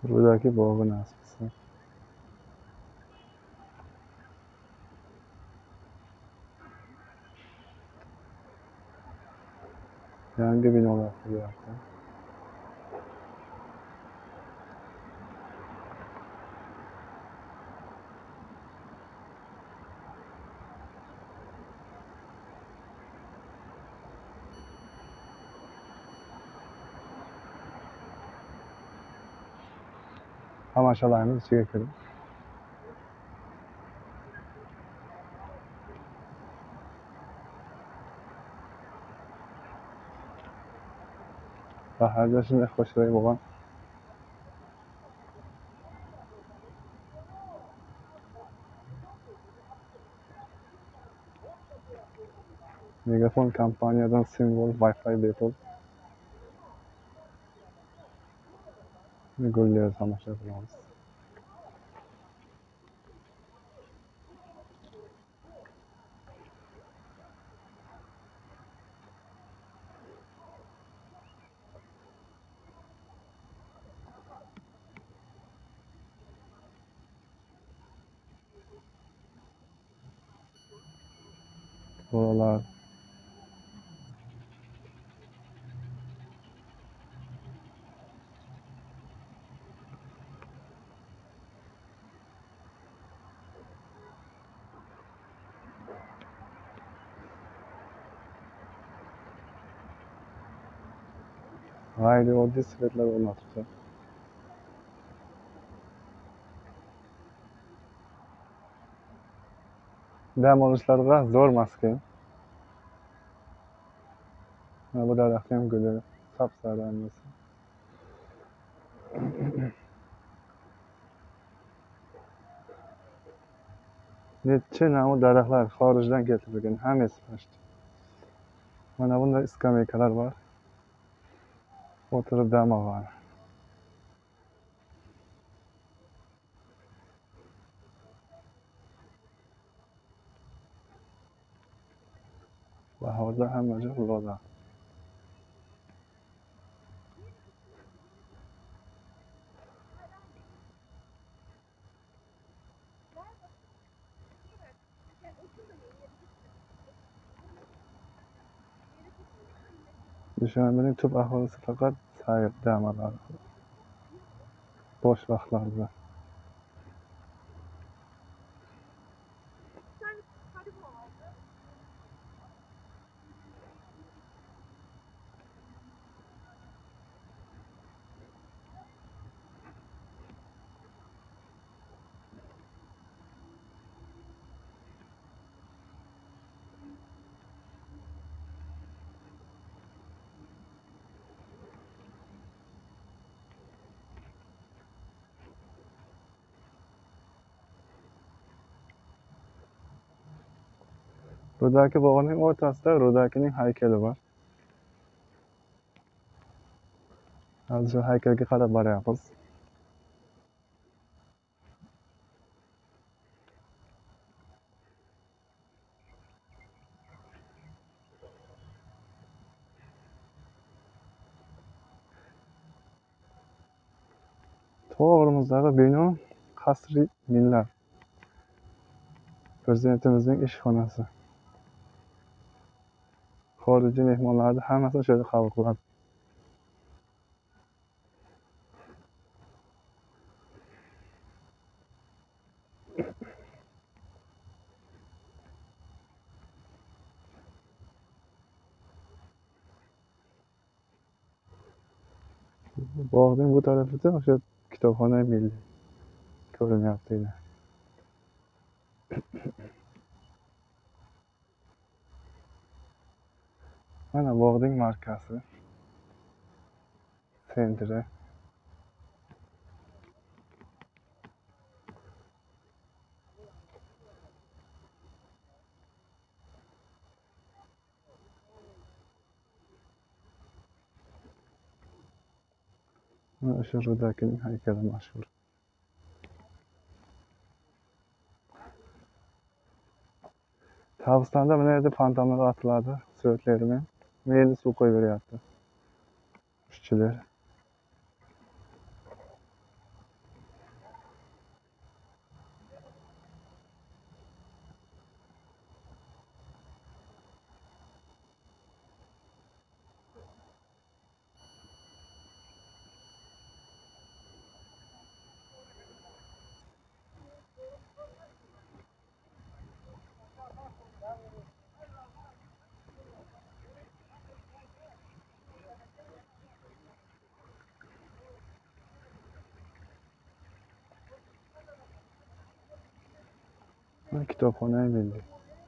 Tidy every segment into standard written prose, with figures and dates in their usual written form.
Buradaki bog'un asosi. Yangi binolar quryapti. Tomoshalarimiz ichiga kirib. Baharda shunday xo'shroq bo'lgan. Megafon kompaniyadan Symbol Wi-Fi bepul. Gullar tomosha qilamiz. Bolalar g'ayri oddiy sifatlar o'rnatibdi. Dam olishlarga zo'r maskan. Bu daraxt ham guli sapsariq emas. Necha namu daraxtlar xorijdan keltirilgan, hammasi pashti. Mana bunday skameykalar bor. O'tirib dam olgan. Bahorda hamma joy lola. Dushanbening tub aholisi faqat sayr, dam oladi. Bo'sh vaqtlarda. Buradagi bog'ning o'rtasida Rudakining haykali bor. Hozir shu haykalga qarab boryapmiz. To'g'rimizdagi bino qasri millat. Prezidentimizning ishxonasi. Xorijiy mehmonlarni hammasini shu yerda qabul qiladi. Bog'ning bu tarafida o'sha kitobxona milliy ko'rinyapti. Mana bog'ning markazi, sentri. Mana o'sha Rudakining haykali mashhur. Tabistonda mana yerda fontanlar otiladi, suratlarimi. Meni suv qo'yib beryapti. Ishchilar. kitobxonه ملی.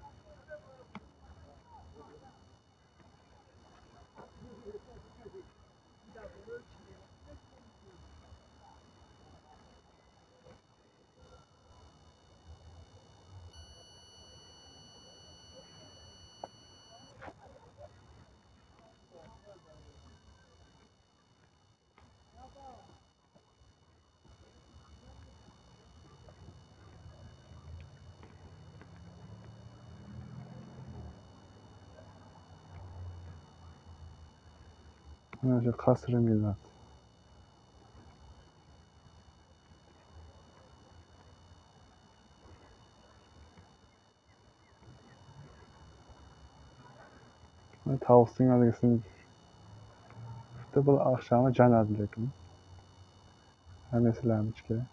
اینجا قصر ملت. من tavsiye edersin. İşte bu akşama can adlı. Hem mesela